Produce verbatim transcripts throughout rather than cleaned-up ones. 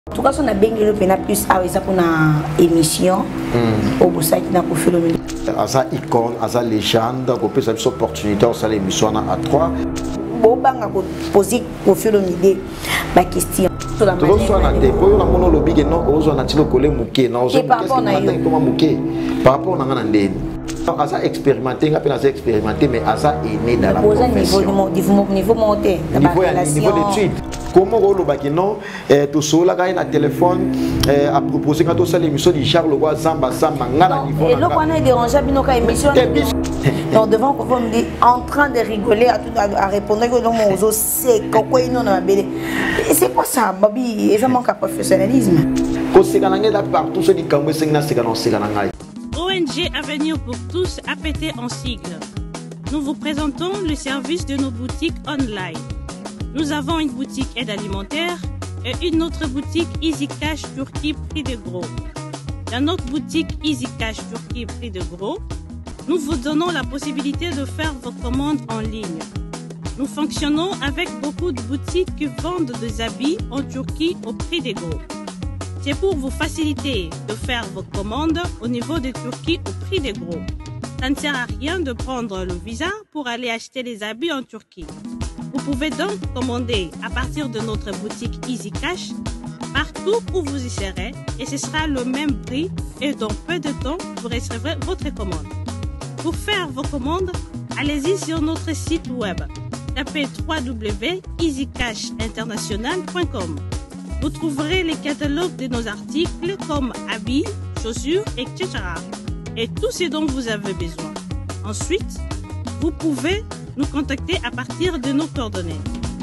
En tout cas, on a bien le pena plus à ça pour une émission au Bossa qui n'a pas fait le milieu. Asa icône, asa légende, qu'on peut cette opportunité au salé émission à trois. Bon bang a posé au fil de l'idée ma question. Tout le monde a des points dans mon lobby que non, aux on a tiré collé mouké, non, aux par rapport à comment mouké, par rapport à n'andé. Asa expérimenté, on appelle asa expérimenté, mais asa est né dans la profession. Niveau niveau monté, niveau d'études. Comment on le non, tout cela quand il a téléphone à proposer quand on sait l'émission de Charles Leroy Zamba Zamba ngana niveau. Et là on est dérangé à binoka émission. Donc devant qu'on me dit en train de rigoler à tout à répondre que dans mon os c'est quoi il n'en a bébé. C'est quoi ça, Babi? Et ça manque à professionnalisme. Quand c'est quand on est là partout ce qui camoué c'est que c'est quand on c'est quand on O N G Avenir pour tous A P T en sigle. Nous vous présentons le service de nos boutiques online. Nous avons une boutique aide alimentaire et une autre boutique Easy Cash Turquie prix de gros. Dans notre boutique Easy Cash Turquie prix de gros, nous vous donnons la possibilité de faire vos commandes en ligne. Nous fonctionnons avec beaucoup de boutiques qui vendent des habits en Turquie au prix de gros. C'est pour vous faciliter de faire vos commandes au niveau de Turquie au prix de gros. Ça ne sert à rien de prendre le visa pour aller acheter les habits en Turquie. Vous pouvez donc commander à partir de notre boutique Easy Cash partout où vous y serez et ce sera le même prix et dans peu de temps vous recevrez votre commande. Pour faire vos commandes, allez-y sur notre site web. Tapez w w w point easy cash international point com. Vous trouverez les catalogues de nos articles comme habits, chaussures, et cetera. Et tout ce dont vous avez besoin. Ensuite, vous pouvez nous contacter à partir de nos coordonnées.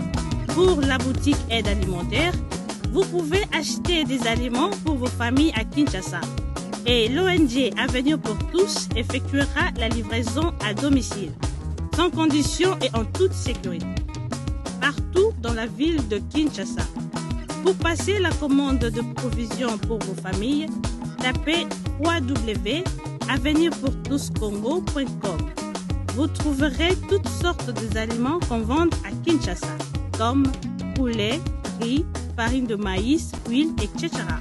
Pour la boutique aide alimentaire, vous pouvez acheter des aliments pour vos familles à Kinshasa. Et l'O N G Avenir pour tous effectuera la livraison à domicile, sans condition et en toute sécurité, partout dans la ville de Kinshasa. Pour passer la commande de provisions pour vos familles, tapez w w w point avenir pour tous congo point com. Vous trouverez toutes sortes d'aliments qu'on vend à Kinshasa, comme poulet, riz, farine de maïs, huile, et cetera.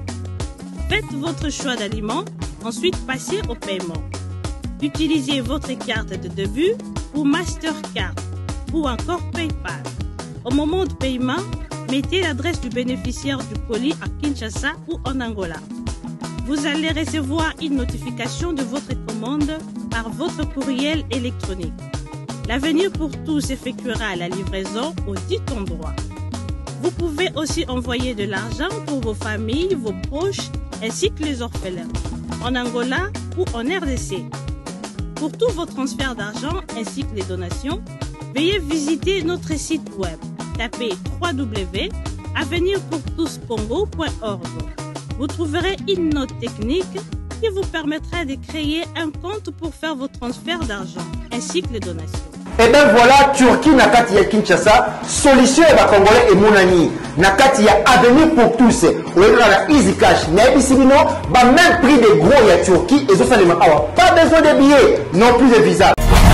Faites votre choix d'aliments, ensuite passez au paiement. Utilisez votre carte de début ou Mastercard ou encore PayPal. Au moment de paiement, mettez l'adresse du bénéficiaire du colis à Kinshasa ou en Angola. Vous allez recevoir une notification de votre commande par votre courriel électronique. L'Avenir pour tous effectuera la livraison au dit endroit. Vous pouvez aussi envoyer de l'argent pour vos familles, vos proches, ainsi que les orphelins, en Angola ou en R D C. Pour tous vos transferts d'argent ainsi que les donations, veuillez visiter notre site web. Tapez w w w point avenir pour tous congo point org. Vous trouverez une note technique qui vous permettra de créer un compte pour faire vos transferts d'argent ainsi que les donations. Et bien voilà, Turquie Nakati ya Kinshasa, solution et Congolais et Mounani. Nakati ya Avenir pour tous. Ou la Easy Cash. N'abissibino, bah même prix des gros ya Turquie et ça les mains. Pas besoin de billets, non plus de visa.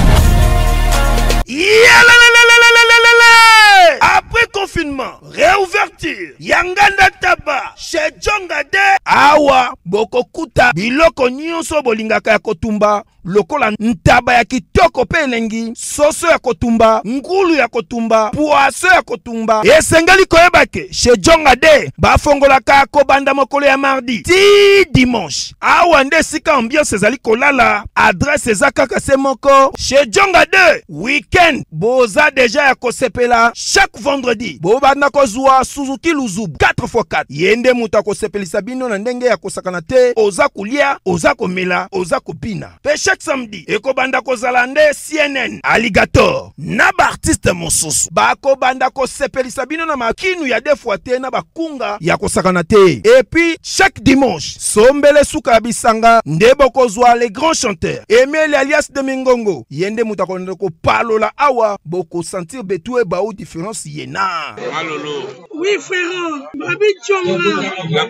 Après confinement, réouverture, Yanganda Taba, chez Djongade, Awa, Bokokuta, Biloko Nyonso Bolingaka ya Kotumba, lokola ntaba ya kitoko pe elengi, soso ya kotumba, ngulu ya kotumba, poaso ya kotumba, esengali koyebake, chez Djongade, bafongolaka kobanda mokolo ya mardi, ti dimanche, awa nde sika ambiance ezali kolala, adresse ezaka se moko, chez Djongade, weekend, boza deja ya kosepela, chaque vendredi, bobanda kozwa Suzuki Luzubu, quatre fois quatre, yende muta kosepelisa bino na ndenge ya kosakana te, oza kulia, oza komela, oza kopina, pe chaque samedi, ekobanda kozala nde C N N, Alligator, na ba artiste mosusu, bako banda kosepelisa bino na makinu ya defwa te na bakunga ya kosakana te, et puis chaque dimanche, sombele suka bisanga, nde bokozwa les grands chanteurs, Emile alias de Mingongo, yende muta ko palola awa, boko sentir betue ba ou différence yena. Malolo. Oui frère, Babi Tchonga.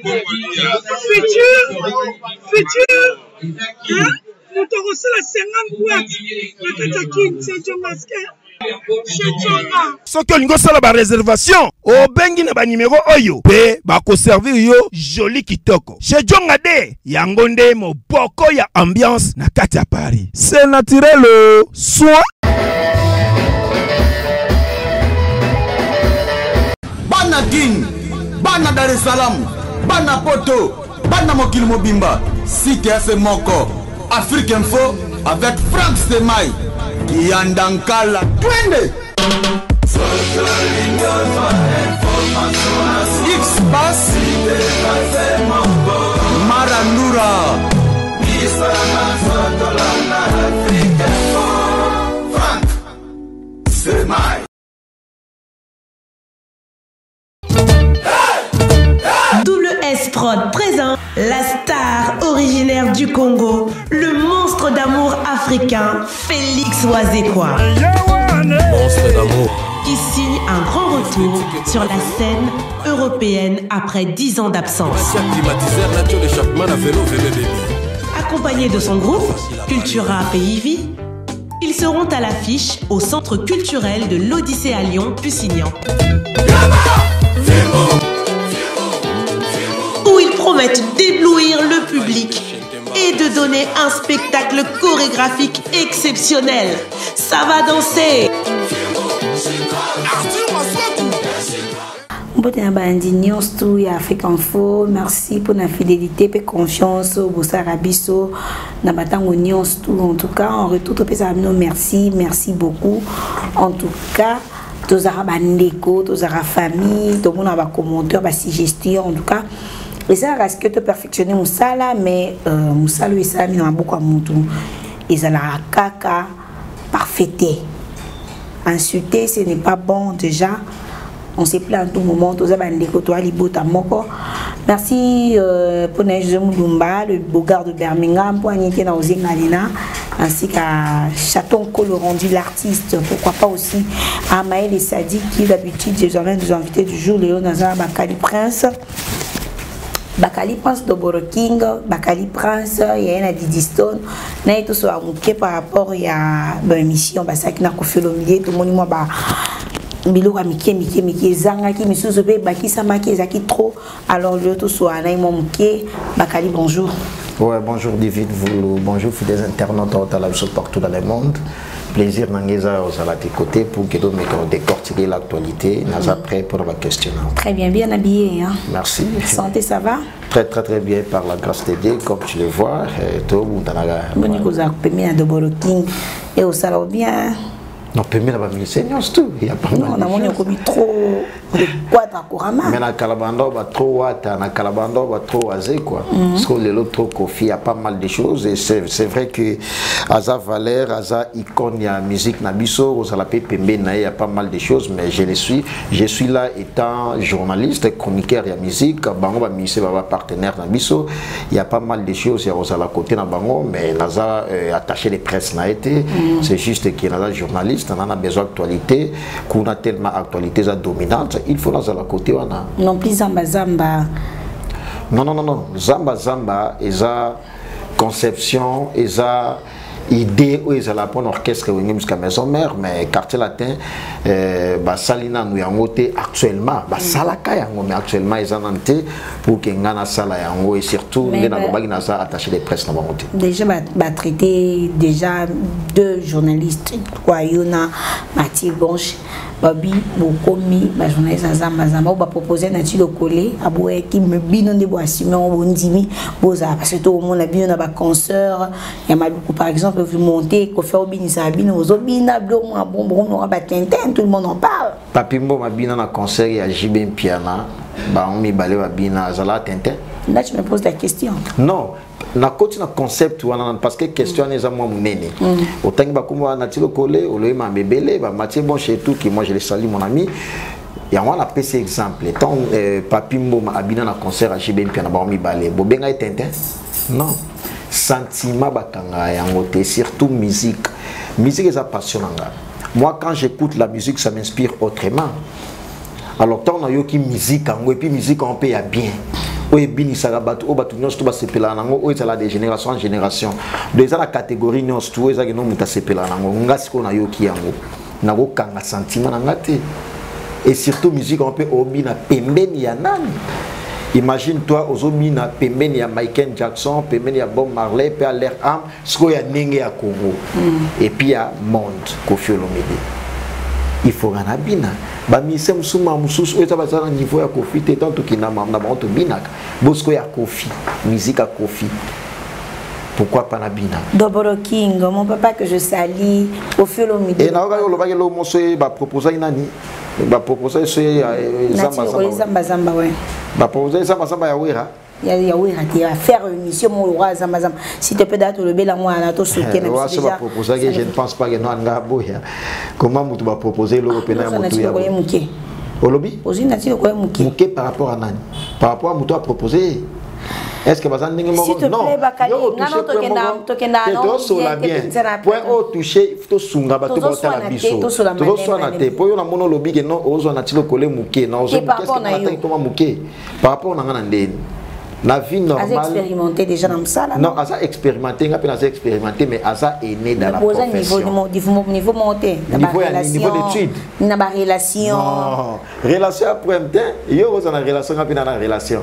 Futur, futur. Hein? Nous t'aurons la cinquante boîtes. La Katakin, c'est Tchongaske. soki olingo sala ba réservation obengi na ba numéro oyo pe ba ko servir yo joli kitoko chez Djonga de yango nde moboko ya ambiance na kati ya Paris c'est naturel soit bana Guine bana Dar es Salaam bana Poto bana mokili mobimba site ya se moko Afrique Info avec Frank Semai Yandankala twende X-Bass Marandura Frank Semai. Double S Prod présent la star originaire du Congo, le monstre d'amour africain, Félix Wazekwa. Monstre d'amour. Qui signe un grand retour sur la scène européenne après dix ans d'absence. Accompagné de son groupe, Cultura P I V, ils seront à l'affiche au Centre culturel de l'Odyssée à Lyon, Pusignan. Où ils promettent d'éblouir le public et de donner un spectacle chorégraphique exceptionnel. Ça va danser. Afrique Info, merci pour la fidélité et confiance au Bossarabiso, en tout cas, en retour, merci, merci beaucoup. En tout cas, tous les bandeko, tous les familles, tout le monde a commentaire, ba suggestion, en tout cas. Et ça reste que de perfectionner Moussala, mais Moussala et ça, il y a beaucoup à monter. Et ça la caca parfaité. Insulter, ce n'est pas bon déjà. On s'est plaint en tout moment, tous les bandeko, toi, les bottes à moko. Merci euh, pour Neige Moudumba, le beau gars de Birmingham, pour Anité Naouzé Malina, ainsi qu'à Chaton Colorandi, l'artiste, pourquoi pas aussi à Maël et Sadi, qui d'habitude, j'ai jamais nous invités du jour, Léo Nazar, Bakali Prince, Bakali Prince de Boro King, Bakali Prince, il y a un Didi Stone, n'a été sur un par rapport à l'émission, bah ça qui n'a qu'au fait le milieu, tout le monde m'a bah. Bilo a miki miki miki zanga ki misuzo be baki samaki ezaki trop alors le tout soit na mon mki bakali bonjour. Ouais, bonjour David, vous bonjour fidèles internautes à la partout dans le monde. Plaisir n'angeza aux à tes côtés pour que nous décortiquer l'actualité. Nous sommes prêts pour la question. Très bien, bien habillé. Hein? Merci. Santé, ça va? Très très très bien par la grâce de Dieu, comme tu le vois. Tout le monde a la. Bonne chose à payer à Doboro King et au salon bien. Non, permis la famille senior tout. Il y a pas mal. Non, on a commis trop de quadra couramment. Mais na Calabando va trop water, na Calabando va trop azé quoi. Parce que l'autre trop coffee, il y a pas mal de choses et c'est c'est vrai que Aza Valère, Aza icône ya musique na biso, Rosala Pembe na il y a pas mal de choses mais je le suis, je suis là étant journaliste, chroniqueur ya musique, bango ba musicien ba partenaire na biso, il y a pas mal de choses ya Rosala côté na bango mais Naza euh, attaché de presse na été, c'est juste que Naza journaliste on a besoin d'actualité, qu'on a tellement d'actualité dominante, il faut dans la côté. Non plus Zamba Zamba. Non, non, non, non. Zamba Zamba, et ça, conception, et ça, idée, où ils allaient prendre orchestre jusqu'à Maison Mère, mais quartier latin, euh, bah, Salina nous y a monté actuellement, bah, Salaka y a mais actuellement ils en ont été pour qu'il y ait un sala et surtout, les gens qui attaché les presses dans monté. Déjà, bah, traité déjà deux journalistes, quoi, Yona, Mathieu Bonche, Babi, Bokomi, bah, journaliste Zamba Zamba, on va proposer Nati le collé, à Boué qui me bine de bois, Simon, Bondimi, Boza, parce que tout le monde a bien, on a concert, il y a Maloukou par exemple. Vous montez, qu'on fait au Binisabine, aux Obina, Blom, bon, bon, on va Tintin, tout le monde en parle. Papimbo m'a bien dans un concert, il y a Jibin Piana, bah on m'y balé à Bina, Zala Tintin. Là, tu me poses la question. Non, na côté na concept parce que question est à moi mon nene. Autant que bah comme on a tiré collé, on lui m'a bébélé, bah Mathieu bon chez tout qui moi je le salue mon ami. Et on a pris exemple. Tant Papimbo m'a bien dans un concert à Jibin Piana, bah on m'y balé. Bobenga et Tintin. Non. Sentiment bakanga yangote surtout musique musique est passionnant. Moi quand j'écoute la musique ça m'inspire autrement. Alors tant on a yo qui musique en et puis musique on paye bien oui bini sarabat o batu nyos to ba sepela nango o ezala de génération en génération déjà la catégorie nyos to ezala no muta sepela nango ngasi ko na yo ki yango nako kanga sentiment na ngate. Et surtout musique on peut obina pembeni ya nani. Imagine toi ozomina pembeni ya Michael Jackson, pembeni ya Bob Marley, pe à l'air âme, ce qu'il y a nenge ya Congo. Mm. Et puis il y a monde Koffi Olomide. Il faut gana bina. Ba misem suma mususu eta ba zana niveau ya Koffi te tant ki na mam na ba to binaka. Bosko ya Koffi, musique à Koffi. Pourquoi pas na bina? Doboro King, mon papa que je salis, Koffi Olomide. Et na ga lo ba lo mo so ba proposer nani? Ba proposer so zamba zamba zamba ouais. Ba proposer zamba zamba ya wera. Ya ya wera ti faire une mission mon roi zamba zamba. Si tu peux date le bela moi na to souke na déjà. Va proposer que je ne pense pas que non nga boya. Comment mutu ba proposer l'européen ya mutu ya. Olobi? Ozi na ti ko muke. Muke par rapport à nani? Par rapport à mutu a proposer. Est-ce que bazan ndenge moko non ngano to kena to kena non so la bien point au toucher to sunga ba to bota la biso to so na te po yo na mono lobi ke non ozo na tilo kole muke na ozo qu'est-ce que matin to muke par rapport na ngana ndeni la vie normale a expérimenté déjà dans ça là non asa expérimenté nga pe na expérimenté mais asa est né dans la profession niveau niveau niveau monté niveau niveau d'étude na ba relation non relation après temps yo ozo na relation nga pe na relation.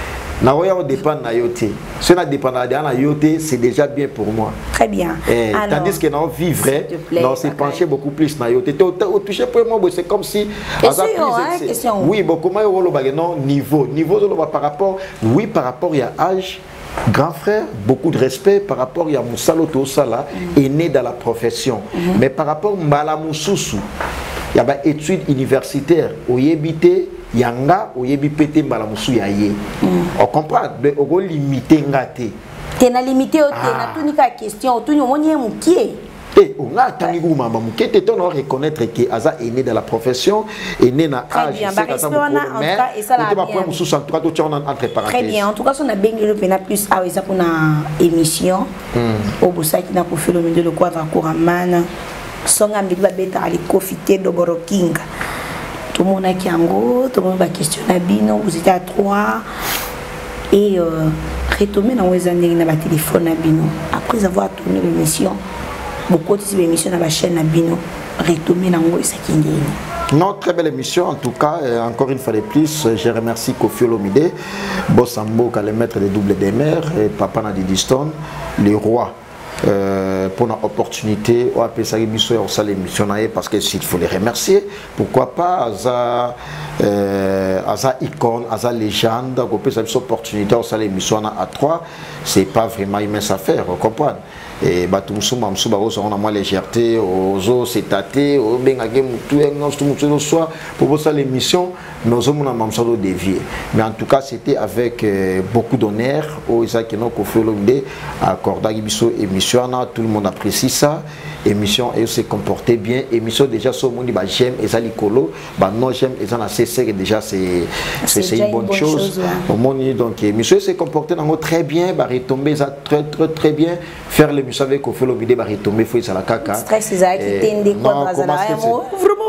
Na roya on dépend na yoté. Si on a dépendant de na yoté, c'est déjà bien pour moi. Très bien. Eh, alors, tandis que dans vivre, on s'est penché beaucoup plus na yoté. Au touché pour moi, c'est comme si. Question, hein, question. Oui, bon comment on le non niveau, niveau par rapport, oui par rapport il y a âge. Grand frère, beaucoup de respect par rapport à Moussalo Tosala est né dans la profession. Mm -hmm. Mais par rapport à Mbala Moussousou, il y a des études universitaires où il habité. Yanga oyebi pété mbala musu ya ye. On comprend mais on limiter ngate. Tena limité o tena tunika question tu nyo monye mukie. Eh on a tangi ku mama mukie te on reconnaître que Aza est né dans la profession et né na âge c'est ça ça mais et ça la bien. Très bien en tout cas on a bien le pena plus a ça pour na émission au Bosaki na Koffi Olomide le quadra couramana songa mbi ba beta ali Koffi Doboro King. Tout le monde a Kiango, tout le monde va questionner Bino, vous étiez à trois. Et euh, retomber dans les années dans le téléphone à Bino. Après avoir tourné l'émission, beaucoup de l'émission dans la chaîne à Bino, retomber dans les années. Non, très belle émission en tout cas, et encore une fois de plus, je remercie Koffi Olomide, Bossambo, le maître des doubles des mers, et Papa Nadidiston, les rois. Euh, pour l'opportunité on appelle ça l'émission on sait l'émission parce que s'il faut les remercier pourquoi pas Aza euh, Aza icône Aza légende on peut cette opportunité on sait l'émission à trois c'est pas vraiment immense à faire on comprend et bah tout le monde on a moins légèreté aux os c'est tâté au bengage tout le soir pour ça l'émission nous avons un mamsalo dévié mais en tout cas c'était avec euh, beaucoup d'honneur aux Isaac et non Koffi Olomide accordé émission tout le monde apprécie ça émission et se comporter bien émission déjà sur mon bah j'aime et ça licolo bah non j'aime et ça c'est déjà c'est c'est une bonne chose au monde donc émission se comporter dans très bien bah retomber ça très très très bien faire l'émission avec Koffi Olomide bah retomber faut ça la caca stress ça qui t'aide quoi vraiment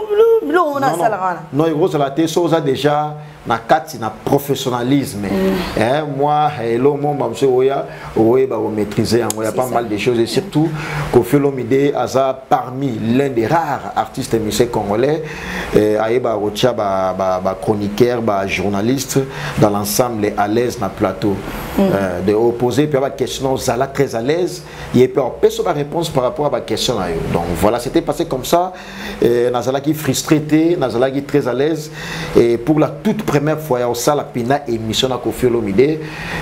non non il faut la tête ça déjà na kati na professionnalisme mm. hein moi hello mon monsieur oya oye ba maîtriser il y a pas ça. Mal de choses et surtout Koffi Olomide aza parmi l'un des rares artistes musiciens congolais eh ayeba rocha ba ba, ba chroniqueur ba journaliste dans l'ensemble à l'aise na plateau mm. euh, de opposer puis ba question zala très à l'aise il peut pas sur la réponse par rapport à la question là donc voilà c'était passé comme ça et nazala qui frustré nazala qui très à l'aise et pour la toute première fois au sala pina émission à Koffi Olomide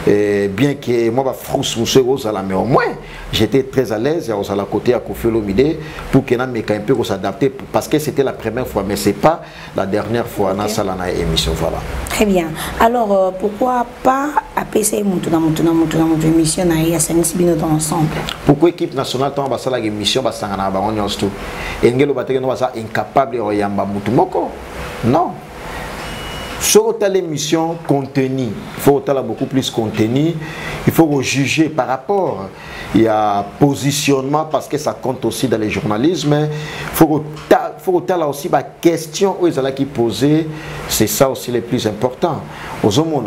bien que moi ba frousse monsieur Rosala mais au moins j'étais très à l'aise au sala côté à Koffi Olomide pour que na meka un peu s'adapter parce que c'était la première fois mais c'est pas la dernière fois na sala na émission voilà très bien alors euh, pourquoi pas appeler mutuna mutuna mutuna mutuna émission na ya sangisi bino dans ensemble pourquoi équipe nationale tant ba sala émission ba sangana ba onyo sto engelo bateke no ba sa incapable o yamba mutumoko non. Sur l'émission contenu, il faut beaucoup plus contenu, il faut juger par rapport il y a positionnement parce que ça compte aussi dans le journalisme, il faut faut que là aussi la question où ils qui poser, c'est ça aussi le plus important. Aux hommes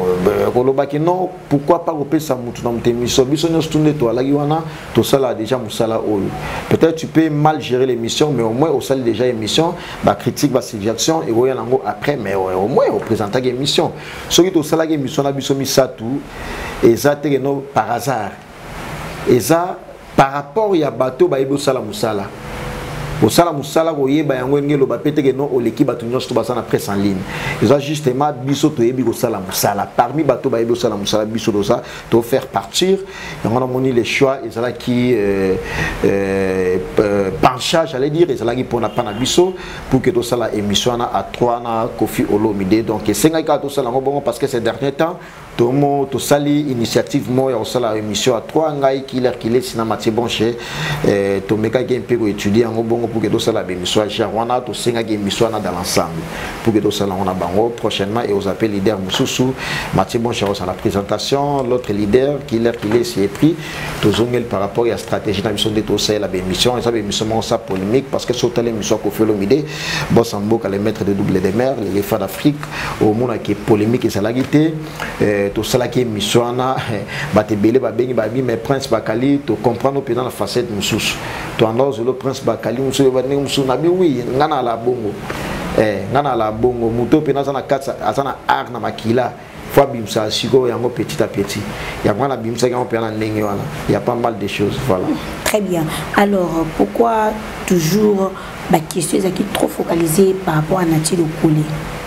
non, pourquoi pas repérer ça moutou dans tes missions, bisogno tourner toi là wana, tout ça là déjà musala ol. Peut-être tu peux mal gérer l'émission, mais au moins au salle déjà émission, bah critique, bah suggestion et voyons après, mais au moins au présenter l'émission. Ce qui tout ça là émission là bisomi ça tout, et ça t'es non par hasard. Et ça par rapport à bateau bah ibo sala musala. Au sala musala voyez bah yango ngelo ba pété que non au l'équipe bateau nyos tout basa na presse en ligne. Ils ont justement biso to yebi ko sala musala. Parmi bateau bah ibo sala musala biso do ça to faire partir. Et on a moni les choix et ça qui euh, euh, penchage j'allais dire et ça qui pour na pana biso pour que to sala émission na à trois na Kofi Olomide. Donc c'est nga ka to sala bon parce que ces derniers temps Tomo to sali initiative mo ya osala émission à trois ngai killer killer cinéma bon chez euh to meka game pe ko étudier en bongo pour que to sala émission à Jarwana to senga game émission dans l'ensemble pour que to sala on a bango prochainement et aux appels leader Mususu Mathieu bon chez la présentation l'autre leader killer killer s'est pris to zongel par rapport à la stratégie de mission de to sala émission et ça émission ça polémique parce que sur telle émission ko fait l'omide boss en boka les maîtres de double des mers les femmes d'Afrique au monde qui est polémique et ça l'a guité tout cela qui est missioana bate belé ba bengi ba bi mais prince bakali to comprendre dans la facette mususu to andozo le prince bakali mususu ba ne mususu na bi oui ngana la bongo eh ngana la bongo muto pe na sana katsa asana ar na makila fois bimsa siko yango petit à petit ya ngana bimsa yango pe na ndenge wana il y a pas mal de choses voilà. Très bien. Alors pourquoi toujours la question est qui trop focalisée par rapport à Nathilo Koulé?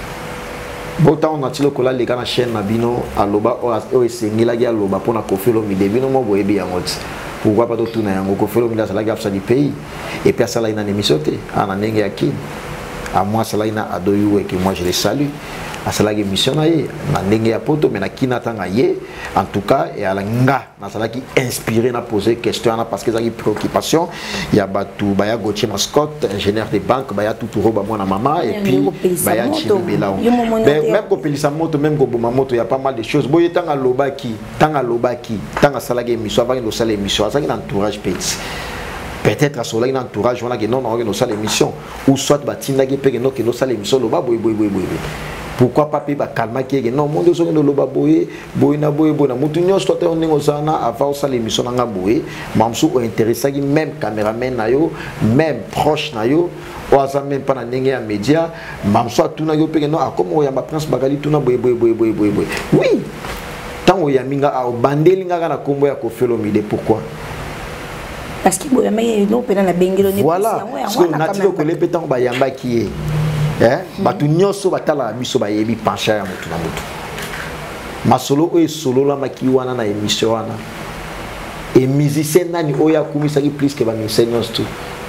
Bota on a tilo kola les gars chaîne na bino aloba o esengila ya aloba pona Kofi Olomide bino mo boyebi yango pourquoi pas tout na yango Kofi Olomide ça la gafsa du pays et puis ça là ina émission te ana ndenge yakini à moi ça là ina adoyu et que moi je les salue à ça là émission na ye na ndenge ya poto mais na kina tanga ye en tout cas et à la nga na ça là qui inspiré na poser question parce que ça qui préoccupation il y a batu baya Gauthier mascotte ingénieur de banque baya tout roba moi na maman et puis baya chibela même ko pelisa moto même ko boma moto il y a pas mal de choses boye tanga lobaki tanga lobaki tanga ça là émission avant de salle émission ça qui entourage petit peut-être à cela un entourage on a que non on a salle émission ou soit batinda qui peut que non que nos salle émission loba boy boy boy boy pourquoi pas ba calma qui non mon Dieu songe no loba boy boy na boy boy na mutu nyos to te on ngozana avant salle émission na boy mamsu o intéressé qui même caméraman na yo même proche na yo oza même pas na ndenge ya média mamsu atuna yo pe que non comme o ya ba prince bagali tuna boy boy boy boy boy boy oui tant o ya minga a bandeli nga na kombo ya Kofi Olomide pourquoi parce que boy mais non pe na bengelo ne voilà parce que natilo ko le petan ba yamba qui est eh batu nyoso batala biso ba yebi pencha ya mutu na mutu masolo o solo la makiwana na émission wana et musicien nani oya kumisa ki plus que ba musicien tout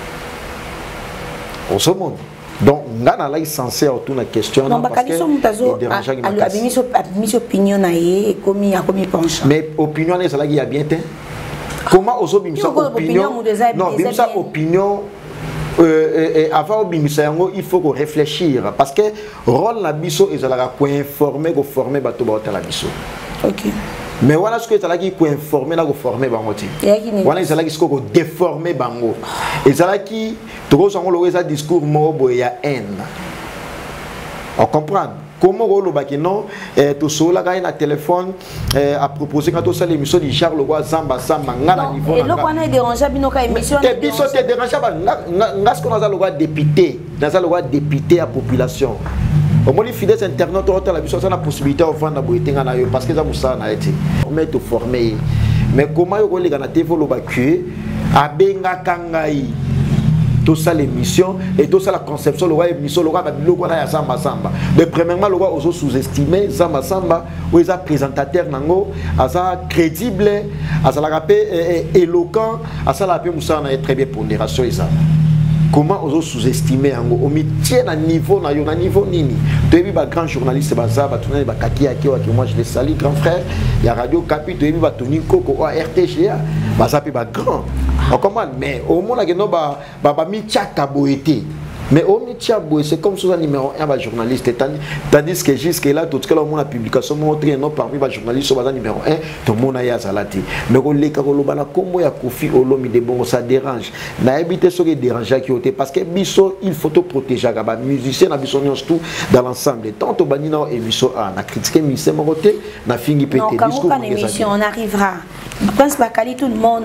au ce monde donc ngana la censé autour na question non parce que alors abimiso abimiso opinion na ye komi a komi pencha mais opinion na ça la ya bien comment ozo bimisa opinion non bimisa opinion Euh, euh, avant il faut qu'on réfléchir parce que rôle la biso et ça ko informer ko former bato ba la biso OK mais voilà ce que ça qui ko informer la ko former bango ti voilà ça qui ce ko déformer bango et ça qui to so ngolo eza discours mo bo ya haine on comprend comment on va non tout cela quand il a téléphone à proposer quand on sait l'émission du Charles Leroy Zamba Zamba ngana niveau et là on a dérangé bino ka émission et puis ça te dérange pas ngas qu'on a le droit député dans le droit député à population au moins les fidèles internautes ont la la possibilité de vendre boetinga na yo parce que ça musa na été mais te former mais comment yo les gana te volo ba cuer abenga kangai tout ça l'émission et tout ça la conception le roi émission le roi le roi ya samba samba mais premièrement le roi aussi sous-estimé samba samba où ils a présentateur nango asa crédible asa la rapé éloquent asa la paix musa na très bien pondération ça comment ozo sous-estimer yango au métier na niveau na yo na niveau nini debi ba grand journaliste baza ba tunani ba kaki ya kiwa que moi je les salue grand frère ya radio Kapi debi ba Tony Koko o R T G A baza pe ba grand on comprend mais au monde que no ba ba ba mi tchaka boete Mais au Michiaboué, c'est comme ça numéro un journaliste. Tandis que jusqu'à là, tout ce que l'on a publication montre non parmi les journalistes sur le numéro un, tout le monde a zalati. Mais on les carolobana comme ya Kofi Olomide bon ça dérange. Na éviter ce qui dérange qui était parce que biso il faut te protéger les musiciens na biso tout dans l'ensemble. Tant au banina émission a na critiquer musicien moté na fingi pété discours. Non, quand émission on arrivera. Je pense que tout le monde.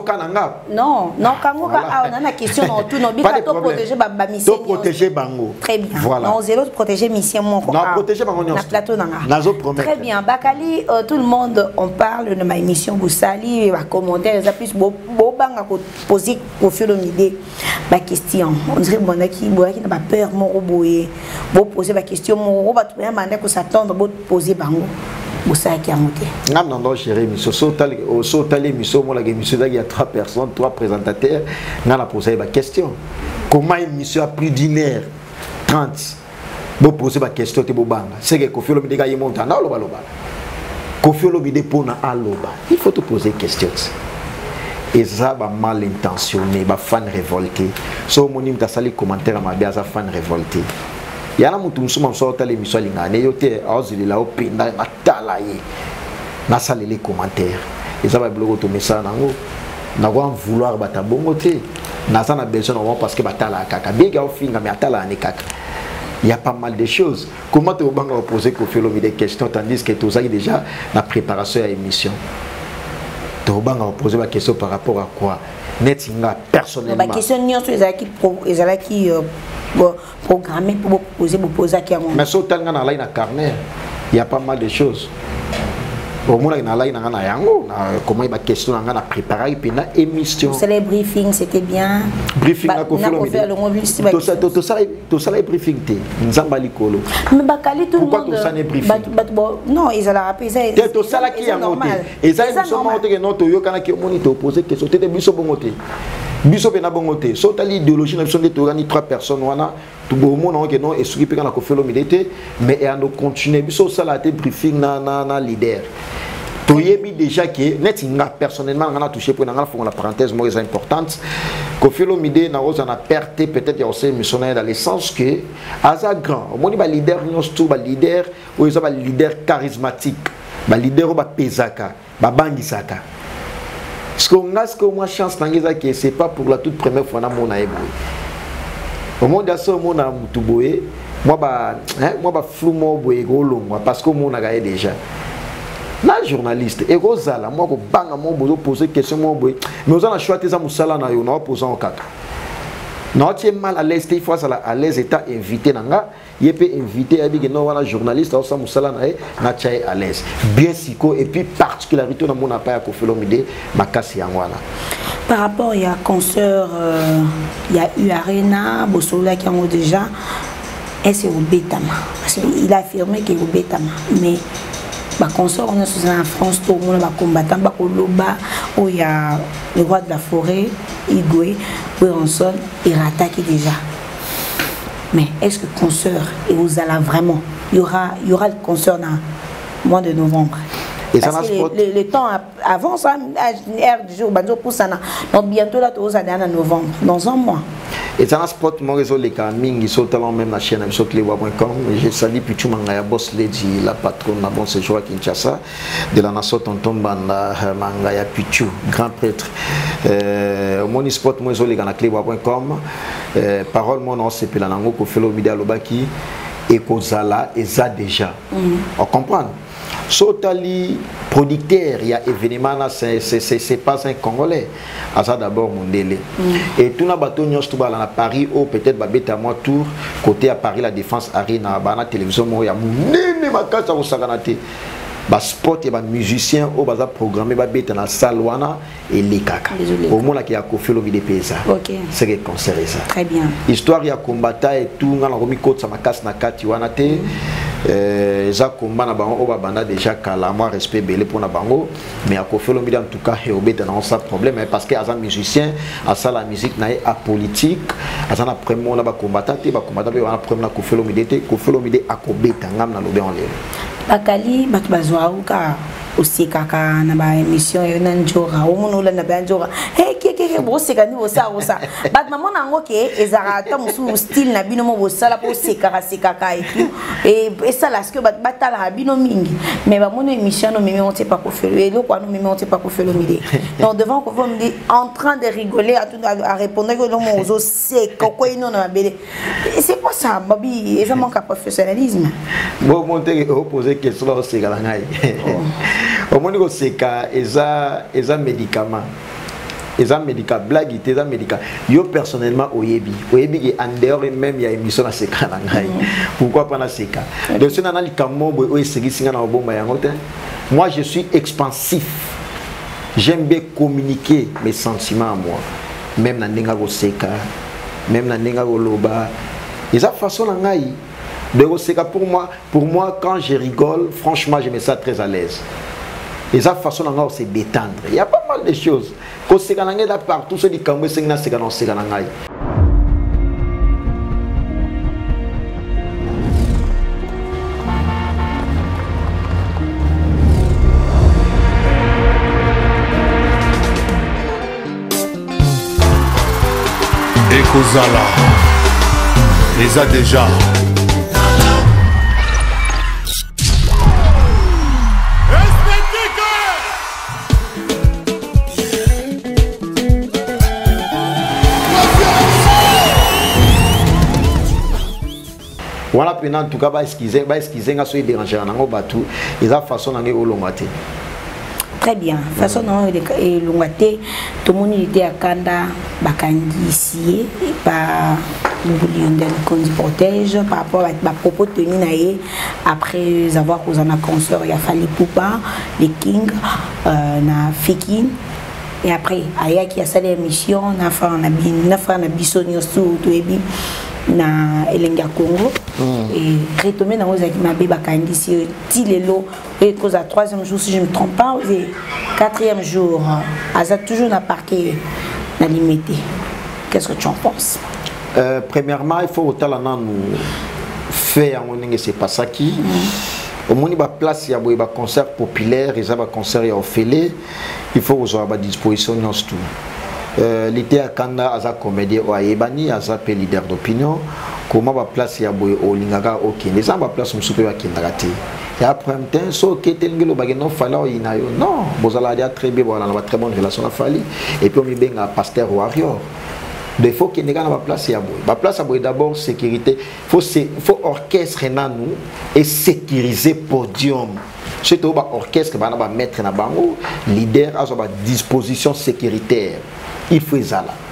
Non, non, quand on a une question dans tout, on doit protéger ma mission. Protéger Bango. Très bien. Voilà. Non, zéro protéger mission. Non, protéger Bango. Na plateau très bien. Bakali, tout le monde, on parle de ma émission. Vous saluez, va commenter, les plus beau, beau bang à poser au fil de l'idée. Ma question. On dirait que mon qui n'a pas peur, mon robot. Vous poser ma question, mon robot, tu peux demander que s'attendre, vous poser Bango. Vous savez qui a monté. Non, non, non, chérie, au sautal l'émission, moi, la émission, il y a trois personnes, trois présentateurs. On a posé ma question. Comment une émission a plus d'une heure trente? Vous posez ma question, tu es c'est que Kofi Olomide a monté en aloba loba. Kofi Olomide pour na aloba. Il faut te poser une question. Et ça va mal intentionné, va fan révolté. So mon im ta sali commentaire ma bien ça fan révolté. Yana mutu musuma sorta l'émission lingane yote azili la opinda matala yi. Na sali les commentaires. Et ça va bloquer tout message nango. Na va vouloir bata bongo te. Na ça na besoin non parce que batala kaka. Bien ga ofinga mais atala ani kaka. Il y a pas mal de choses. Comment tu vas poser Kofi Olomide des questions tandis que tu as déjà la préparation à l'émission. Tu vas poser la question par rapport à quoi? Net personnellement. La question est qui programmée pour poser pour poser à qui. Mais si tu as un carnet, il y a pas mal de choses. Au moins, il y a comment il y a question à préparer puis une émission. C'est les briefings, c'était bien. Briefing à Kofi Olomide. Tout ça, tout ça les briefings té. Nzambali kolo. Mais bakali tout le monde. Pourquoi tout ça n'est briefing? Non, ils allaient rappeler ça. Tout ça là qui est monté. Et ça ils sont montés que notre yo kana qui monité opposé que c'était biso bongoté. Biso bena bongoté. So ta l'idéologie na biso de torani trois personnes wana. Tout le monde que non et ce qui peut na Kofi Olomide mais et on continue biso ça là té briefing na na na leader. Tu as déjà que net personnellement on a touché pour la parenthèse moins importante. Kofi Olomide n'a pas perdu peut-être il y a aussi missionnaire dans le sens que Aza grand, au moins il leader tout ba leader ou il un leader charismatique, ba leader ou ba pesaka, ba bangisaka. Ce qu'on a ce que moi chance n'angeza que c'est pas pour la toute première fois na mona ebo. Au monde à ce monde à mutuboé, moi ba hein moi ba flou mo boé golongwa parce que mon a gagné déjà. Na journaliste et Rosala moi ko banga mon bozo poser question mon boy mais on a choisi ça musala na yo na poser en kaka na tu es mal à l'aise il faut ça à l'aise état invité nanga il peut inviter à dire non voilà journaliste ça musala na na tu à l'aise bien siko et puis particularité na mon appel à Kofi Olomide makasi yangwana par rapport il y a concert il y a eu Arena Bosola qui ont déjà et c'est au Betama parce qu'il a affirmé qu'il est au Betama mais bah consort on est en France tout le monde va combattre bah Koloba où il y a le roi de la forêt Igwe Weranson il attaque déjà mais est-ce que consort et vous allez vraiment il y aura il y aura le concert dans mois de novembre et parce ça que le, le, le temps avance à air du jour banjo pour ça donc bientôt là tous à en novembre dans un mois. Et ça spot mon réseau les camings ils sont tellement même la chaîne sur cléwa point com je salue Pichu Mangaya boss lady la patronne la bon séjour à Kinshasa de la nation tonton Banda Mangaya Pichu grand prêtre euh mon spot mon réseau les gars na cléwa point com euh parole mon nom c'est Pelanango Kofi Olomide Alobaki et Kozala et ça déjà on comprend. Sotali producteur, il y a événement c'est c'est pas un Congolais. À ça d'abord mon délai. Mm. Et tout na bateau nyos tout à Paris ou peut-être babet à moi tour côté à Paris la Défense Arena bana télévision mo ya munene makasa au saganate. Ba sport et ba musicien au baza programmé ba beta na salle wana et les kaka. Au moins là qui a Kofi Olomide pesa. OK. C'est que conserver ça. Très bien. Histoire ya combattant et tout ngala romi côte sa makasi na kati wana te. Euh za combat na bango ba banda déjà kala moi respect belé pour na bango mais à Kofi Olomide en tout cas et obeta na ça problème parce que azan musicien à ça la musique na a politique azan après moi na ba combattant te ba combattant ba premier na Kofi Olomide te Kofi Olomide akobeta ngam na lobe en l'air. Bakali batu bazwa uka aussi kaka na ba émission yo na njora o mono la na ba njora hey ke ke que vous sécani vous ça vous ça bat maman nango ke ezara ta musu style na bino mo sala po sekara sekaka et tout et et ça là ce que bat batala bino mingi mais ba mono émission no mais on sait pas quoi faire et le quoi no mais on sait pas quoi faire le midi donc devant qu'on va me dire en train de rigoler à tout à répondre que non mon zo c'est quoi ino na bele c'est quoi ça babi et ça manque à professionnalisme bon monter poser question c'est la ngai au moins que c'est ka eza eza médicament eza médicament blague eza médicament yo personnellement oyebi oyebi que en dehors même il y a émission na seka la ngai pourquoi pas na seka donc c'est na likamo boy o esegi singa na bomba yango te moi je suis expansif j'aime bien communiquer mes sentiments à moi même na ndenga ko seka même na ndenga ko loba eza façon na ngai de seka pour moi pour moi quand je rigole franchement je me sens très à l'aise. Et ça façon de se détendre. Il y a pas mal de choses. Quand c'est quand on est là partout, ceux qui camouent, c'est quand on est là. Ekozala, les a déjà. Voilà, en tout cas, va excuser, va excuser, va se déranger, on a battu, et la façon dont on a été. Très bien, façon dont on a été, tout le monde était à Kanda, Bakandi ici, par le protège, par rapport à ma propos tenus après avoir causé un concert, il a fallu Poupa, les King, na Fiki. Et après, Aya qui a sa émission, on a fait un bisonnier sur tout et na Elenga Congo et Crétomé na Ozaki Mabé Bakandi si Tilelo et cause à troisième jour si je ne me trompe pas et quatrième jour Aza toujours n'a parqué na limité. Qu'est-ce que tu en penses? Euh, premièrement, il faut autant nous faire un c'est pas ça qui au moins il y a place il y a un concert populaire il y a un concert orphelé il faut avoir à disposition de tout. Euh, l'été à Kanda, Aza comédien ou Aebani, Aza pe leader d'opinion. Comment va place ya boy au Lingaga ok. Les gens va place monsieur pe Kindagati. Et après un temps, so que telngelo bageno fala o inayo. Non, bozala dia très bien, voilà, on a très bonne relation à Fali. Et puis on y benga pasteur warrior. Il faut qu'il y ait une place ya boy. La place ya boy d'abord sécurité. Faut faut orchestre nous et sécuriser podium. C'est tout orchestre va va mettre na bango leader à sa disposition sécuritaire. Il faut ça là.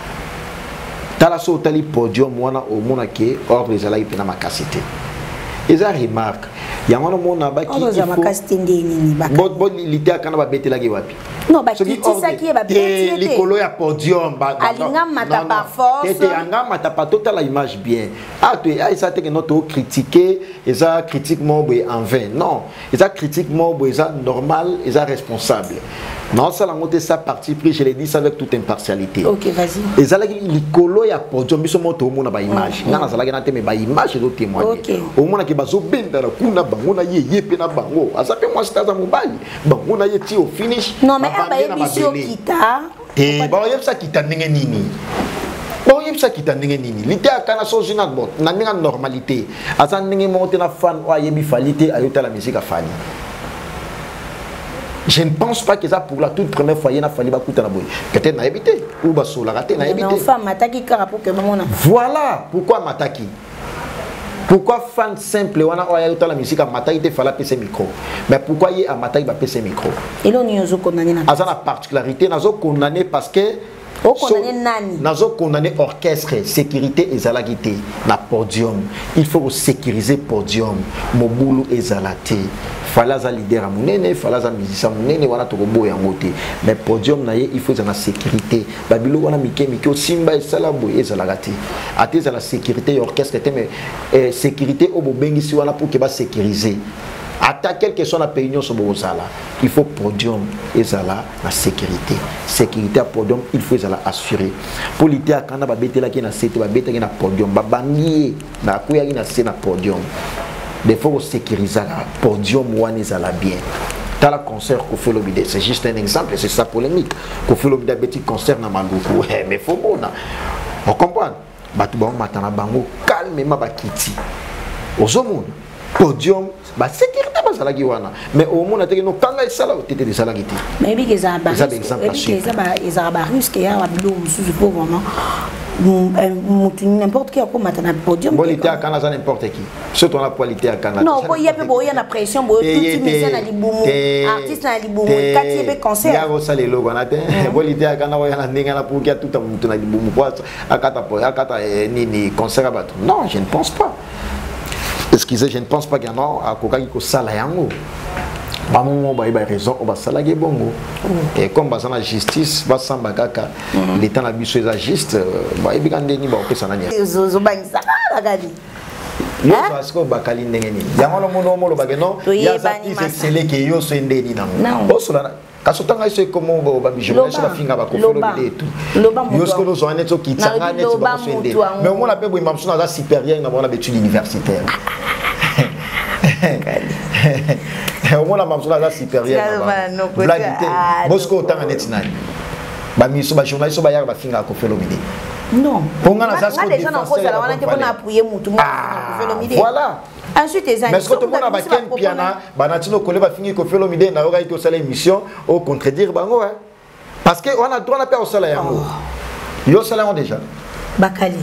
Tala so tali podium wana o mona ke ordre za la ipena makasité. Et ça remarque, il y a un moment ba qui il faut bon bon leader kana ba betela ki wapi. Non ba qui ça qui est ba betela. Les colo ya podium ba. Alinga mata par force. Tete anga mata pas total la image bien. Ah tu ai ça te que notre critiquer et ça critiquement en vain. Non, et ça critiquement ça normal et ça responsable. Non, ça la montée sa partie pris, je l'ai dit ça avec toute impartialité. OK, vas-y. Et ça là les colo ya podium biso moto mo na ba image. Ngana ça la gana te me ba image do témoigner. Au moins ki bazo benda kuna bango na ye ye pe na bango. Azape moi c'est dans mobile. Bango na ye ti au finish. Non mais aba émission kita. Eh ba yeb ça kita ndenge nini. Ba yeb ça kita ndenge nini. Lité akana so jina bot na ndenge normalité. Asa ndenge monter na fan o yebi falité ayota la musique a fani. Je ne pense pas que ça pour la toute première fois il a fallu bakuta na boy. Peut-être na habité ou ba so la raté na habité. Non femme mataki kara pour que maman. Voilà pourquoi mataki. Pourquoi fan simple on a ayota la musique a mataki te fala passer micro. Mais pourquoi il a mataki ba passer micro. Et là nous sommes condamnés na. Asa la particularité nous sommes condamnés parce que au condamné nani. Nous sommes condamnés orchestre, sécurité et zalagité na podium. Il faut sécuriser podium. Mobulu et zalate. Fallait un leader à monene, fallait un musicien à monene, voilà tout le beau et en côté. Mais podium naie, il faut la sécurité. Babilo wana mike mike simba et salabo et zalagati. Até la sécurité orchestre mais sécurité au bobengi si wana pour que va sécuriser. Atta quelle que soit la péunion sur Bozala, il faut podium et zala la sécurité. Sécurité à podium, il faut zala assurer. Pour l'été à Kana babete la qui na sete babete na podium, babangi na kuya na sena podium. Il faut sécuriser le podium ou bien. T'as la concert Koffi Olomide, c'est juste un exemple, c'est ça polémique. Koffi Olomide a petit concert dans Maluku, mais faut bon, on comprend. Batu ba matana bango calmement ba kiti. Ozomun podium ba sécurité ba sala giwana. Mais au monde ateke no kanga sala tete de sala giti. Mais bi keza ba. Ça exemple à suivre. Keza ba ezara ba risque ya ba bilo mususu po vraiment. N'importe qui a comme matana podium. Qualité à Canada n'importe qui. Surtout la qualité à Canada. Non, il y a peu boy na pression boy tout musicien na libumu, artiste na libumu, kati be concert. Ya go sala logo na te. Qualité à Canada ya na ndinga na pour qu'il y a tout un na libumu quoi akata po akata ni ni concert à battre. Non, je ne pense pas. Excusez, je ne pense pas qu'il y en a à Kokaki ko sala yango. Ba mo ba ba raison on va sala ge bongo. Et comme ba sana justice ba samba kaka l'état na biso est juste ba ibikande ni ba ko sana nya. Zo bangisa bagadi. Yo parce que bakali ndenge ni. Ya ngolo mono molo ba non. Ya za c'est scellé que yo so ndeni nango. Bosola kasotanga iso comme ba bijou na finga ba ko folo bile tout. Yo ce que nous on est to kitanga net ba so ndeni. Mais on a pe bo imam suna za supérieur na bona études universitaires. Au moins la mamsula la supérieure. Blaguité. Bosco autant en etinani. Ba miso ba journaliste ba ya ba finga ko Olomide. Non. Pour nga na ça ce que les gens en cause la wana te bona appuyer mutu mo ko Olomide. Voilà. Ensuite les mais ce que tout le monde a ba ken piana ba natino ko le ba fingi ko Olomide na roga ito sala émission au contredire bango hein. Parce que on a droit na pa au sala yango. Yo sala on déjà. Bakali.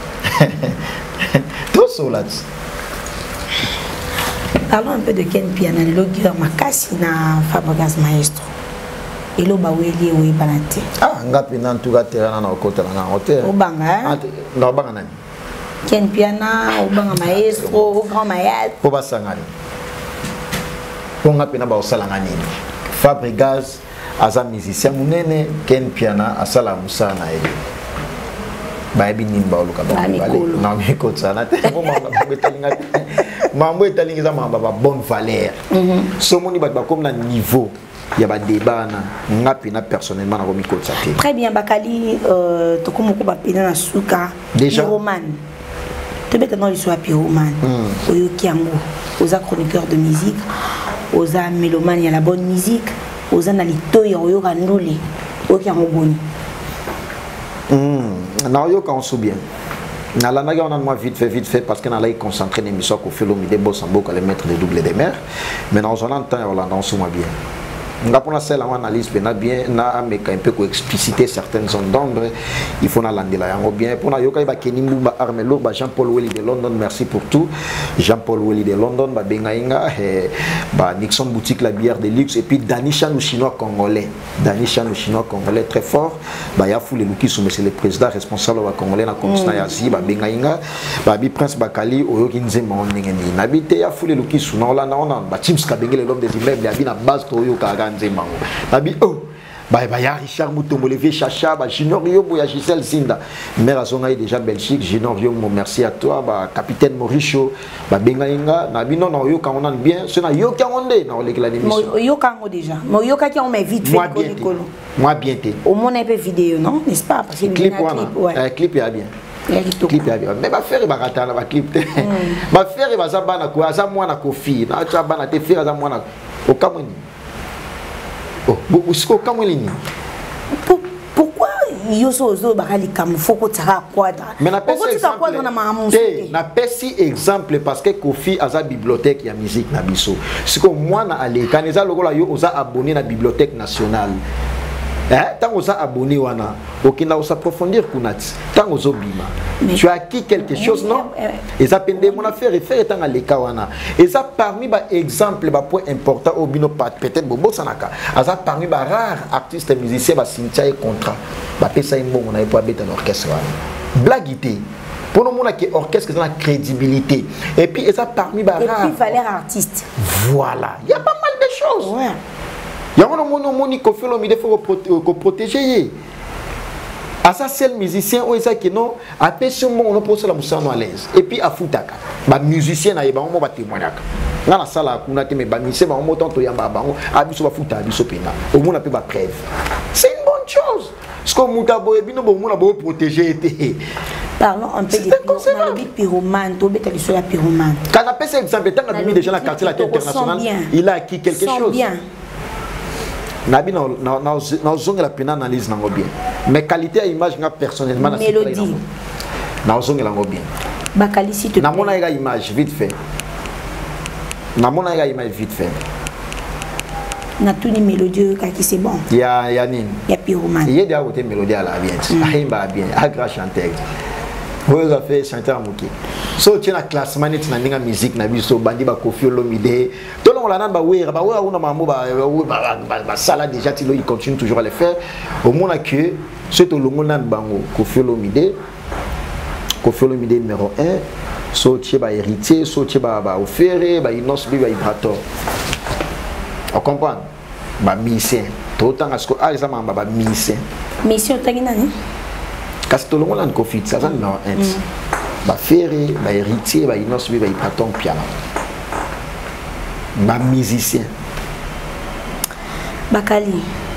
Tout solat. Parlons un peu de Ken Piana, le logueur Makasi na Fabregas Maestro. Et le Baweli ou Banate. Ah, ngapi nan tuga terana na okota na hotel. Obanga. Na obanga nani? Ken Piana, Obanga Maestro, au Grand Mayat. Po basangani. Po ngapi na ba osala ngani. Fabregas aza musicien munene, Ken Piana asala musana ele. Baby nimba oluka ba. Na mi kotsa na te mo mama betalinga. Mambo etalinga za mamba ba bonne valeur. So moni ba comme na niveau ya ba débat na ngapi na personnellement na komi kotsa te. Très bien Bakali euh tokomoko ba pena na suka roman. Tebeta no liswa pyroman. Oyo kiango, oza chroniqueur de musique, oza mélomane ya la bonne musique, oza na litoya oyo randuli, oyo kiango boni. Hmm, na oyo ka on sou bien. Na la naga on a moi vite fait vite fait parce qu'on a là concentré l'émission qu'on fait l'omide boss en boucle les maîtres de double des mers. Maintenant on entend on l'entend sous moi bien. On a pour la seule analyse bien bien na ameka un peu ko expliciter certaines zones d'ombre. Il faut na landela yango bien pour na yoka ba kenimbu ba armelo ba Jean-Paul Welly de London merci pour tout. Jean-Paul Welly de London ba bengainga et ba Nixon boutique la bière de luxe et puis Danisha le chinois congolais. Danisha le chinois congolais très fort. Ba ya fou le luki sou monsieur le président responsable ba congolais na continent Asie ba bengainga ba bi prince Bakali oyo kinzema on ngeni. Na bi te ya fou le luki sou na on na ba Chims Kabengele l'homme des immeubles ya bi na base to oyo ka Nzembango. Nabi oh ba ba ya Richard Mutombo le vieux Chacha ba Junior Yobo ya Gisèle Zinda. Mère azonga déjà Belgique Junior Yobo merci à toi ba capitaine Mauricio ba bengainga nabi non non yo ka on bien ce na yo ka onde na ole la émission. Yo ka on déjà. Mo yo ka qui on met vite fait ko moi bien té. Au moins un peu vidéo non n'est-ce pas parce que clip ouais clip ya bien. Clip ya bien mais ba faire ba rata na ba clip té. Ba faire ba za bana ko za mwana Kofi na cha bana te faire za mwana au Cameroun. Oh, pourquoi yoso zo bakali kam foko tsaka quadra? Mais na pesi exemple parce que Kofi a sa bibliothèque ya musique na biso. Siko mwana ale kaneza lokola yo oza abonné na bibliothèque nationale. Eh, tant oza abonné wana, okina osa approfondir kunati. Tant ozo bima. Tu as acquis quelque chose non? Et ça pende mon affaire et faire tant aleka wana. Et ça parmi ba exemple ba point important au bino peut-être bobo sanaka. Asa parmi ba rare artistes musiciens ba Cynthia et contrat. Ba pesa imbo on a pas bête dans l'orchestre wana. Blaguité. Pour nous montrer que l'orchestre a la crédibilité. Et puis et ça parmi ba rare. Et puis il fallait artiste. Voilà. Il y a pas mal de choses. Ouais. Il y a un moment où il faut le protéger. À ça, c'est le musicien qui non, à personne on pose la musique à l'aise. Et puis à Foutaka, les musiciens na yeba on va témoigner. Dans la salle, on a témoigné, les musiciens on monte en yamba bango, abiso ba Fouta, abiso pena. Au moins on a pas preuve. C'est une bonne chose. Ce que Moutabo et bino bon on a beau protéger. Parlons un peu des pyromanes, tout bête sur la pyromane. Quand on appelle ça exemple, tant qu'on a mis déjà la quartier la internationale, il a acquis quelque chose. Bien. nabi na na na zonga la pena analyse nango bien mais qualité à image nga personnellement na mélodie na zonga lango bien bakali si te na mona ega image vite fait na mona ega image vite fait na tout ni mélodie kaki c'est bon ya ya nini ya pyromane il y a des côté mélodie à la bien aimba bien a grand chanteur vous avez fait chanteur muki so tu na classement net na ninga musique na biso bandi ba Koffi Olomide to longo la nan ba wera ba wera una mambo ba ba sala déjà tilo il continue toujours à le faire au monde que ce to longo nan bango Koffi Olomide Koffi Olomide numéro un so tu ba héritier so tu ba ba offert ba Inos bi ba Ibrator on comprend ba musicien tout temps à ce que ah ça mamba ba musicien mission tangi nani parce que tout le monde a un Koffi, ça c'est numéro un. Bah ferré, bah héritier, bah Inos, bah il praton piano. Bah musicien. Bakali.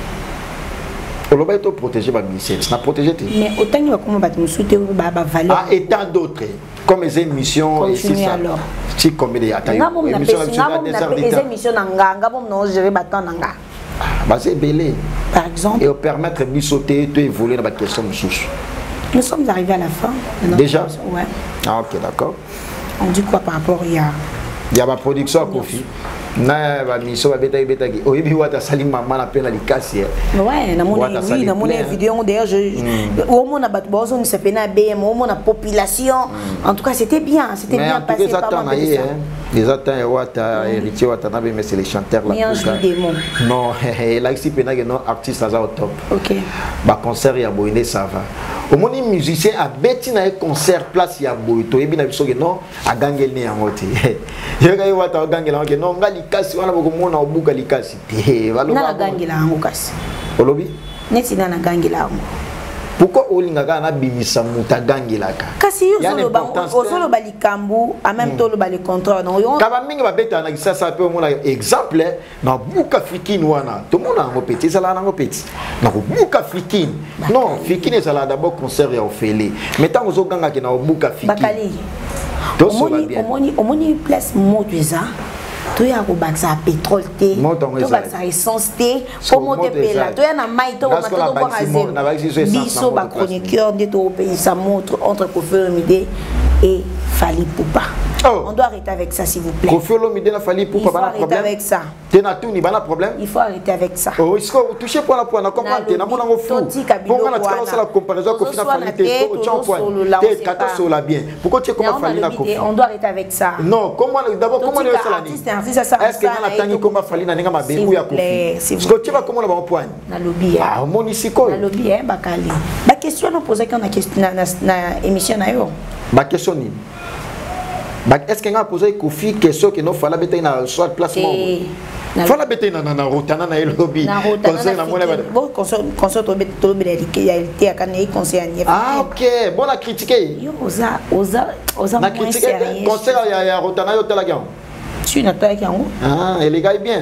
On va être protégé bah musicien, ça protégé. Mais autant il va comment battre nous soutenir bah bah valeur. Ah et tant d'autres comme les émissions et c'est ça. Si comme des attaques. Émissions les émissions nanga, ngabo non gérer battant nanga. Bah c'est belé. Par exemple. Et permettre de sauter, de évoluer dans la question de souche. Nous sommes arrivés à la fin. Déjà chose. Ouais. Ah ok, d'accord. On dit quoi par rapport il y a il y a ma production à Koffi. Na ba mission ba beta beta ki oyebi wata salim mama na pena likasi. Ouais, na mona oui, na mona vidéo d'ailleurs je au mona bat bozo ni sepena B M au mona population. En tout cas, c'était bien, c'était bien passé par moi. Les attentes wata héritier wata na mais c'est les chanteurs là. Non, là ici pena que non artiste là au top. OK. Ba concert ya boyne ça va. Au moni musicien a beti na concert place ya boyto ebi na biso que non a gangel ni yangote. Yega wata gangel que non ngali kasi wana bokomona obuka likasi te balo na gangela ngo kasi olobi neti na gangela ngo pourquoi olinga kana bimisa muta gangelaka kasi yo solo ba solo ba likambu en même temps le ba le contrat non yo kaba mingi ba beta na kisa sa pe mona exemple na buka fikini wana to mona ngo petit sala na ngo petit na buka fikini non fikini sala d'abord concert ya ofele mais tant ozo ganga ke na buka fikini bakali omoni omoni omoni place motuza tu ya ko baksa pétrole te to baksa essence te pour monter pela to ya na mai to mato to kwa azem biso ba chroniqueur de to pays ça montre entre Koffi Olomide et Fally Ipupa. On doit arrêter avec ça s'il vous plaît. Koffi Olomide na Fally Ipupa pas de problème avec ça. Te na tout ni pas de problème. Il faut arrêter avec ça. Oh, est-ce que toucher pour la point na comprendre na mona ngo fou. Pourquoi na tika ça la comparaison Koffi na Fally te ko tchon point. Te kata so la bien. Pourquoi tu comment Fally na Koffi? On doit arrêter avec ça. Non, comment d'abord comment le ça ni? Est-ce que na tangi comment Fally na ninga mabe ou ya Koffi? Est-ce que tu vas comment le bon point? Na lobby. Ah, mon ici quoi? Na lobby hein bakali. Ba question on poser quand na question na émission na yo. Ba question ni. Est-ce qu'on a posé Koffi question que nous fallait bêter dans soit placement fallait bêter dans na rotana na lobby conseil na mona bon conseil conseil to bêter to bêter il y a été à caner conseil ni ah ok bon la critiquer yo oza oza oza na critiquer conseil ya ya rotana yo tela kian tu na tela kian ah et les gars bien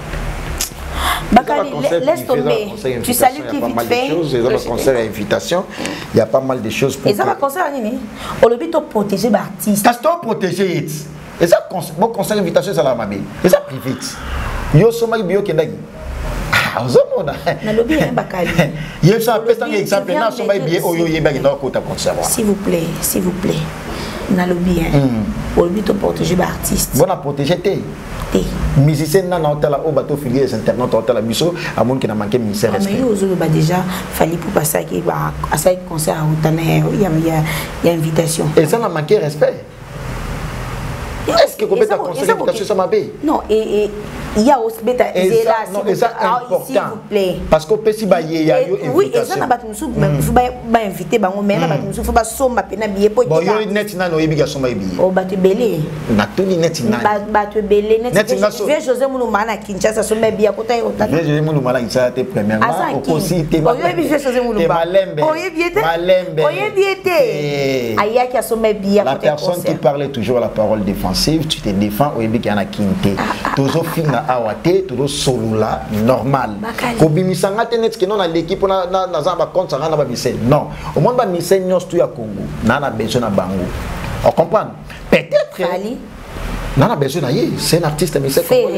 Bakali, laisse tomber. Tu salues qui vite fait. Il y a un concert à invitation. Il y a pas mal de choses pour. Et ça va concert à Nini. On le peut protéger l'artiste. Qu'est-ce que tu protéger? Et ça, bon concert invitation, ça la mamie. Et ça privé. Yo somai bio kendagi. Ah, ozomona. Na lobby hein Bakali. Yo ça peut un exemple na somai bio oyo yebagi na kota concert. S'il vous plaît, s'il vous plaît. Na lobby hein. On le peut protéger l'artiste. Bon à protéger té. Musicien na na hôtel au bateau filier les internautes hôtel biso à mon qui n'a manqué ministère respect. Mais aujourd'hui bah déjà Fally Ipupa ça qui va à ça concert à Outana il y a il y a invitation. Et ça n'a manqué respect. Est-ce que vous mettez conseil invitation ça m'a payé? Non et et il y a aussi bêta là non et ça important s'il vous plaît parce qu'on peut si ba y a yo invitation. Oui et ça n'a pas tout sou faut ba ba inviter ba mais na ba tout faut ba somma pena billet pour bon yo net na no yebi ga somma billet o ba te belé na tout ni net na ba ba te belé net vieux José Mulumba na Kinshasa somma billet ko tay otana vieux José Mulumba na Kinshasa te premièrement au conseil te ba yo vieux José Mulumba o yebi été o yebi été aya ki somma billet la personne qui parlait toujours la parole défensive tu te défends o yebi ki ana kinte tozo fina awate todo solula normal ko bimisanga te net ke non na l'équipe na na za ba compte na ba mise non au monde ba mise nyos tu ya Congo na na besoin na bango on comprend peut-être Fally na na besoin na yi c'est un artiste mise congolais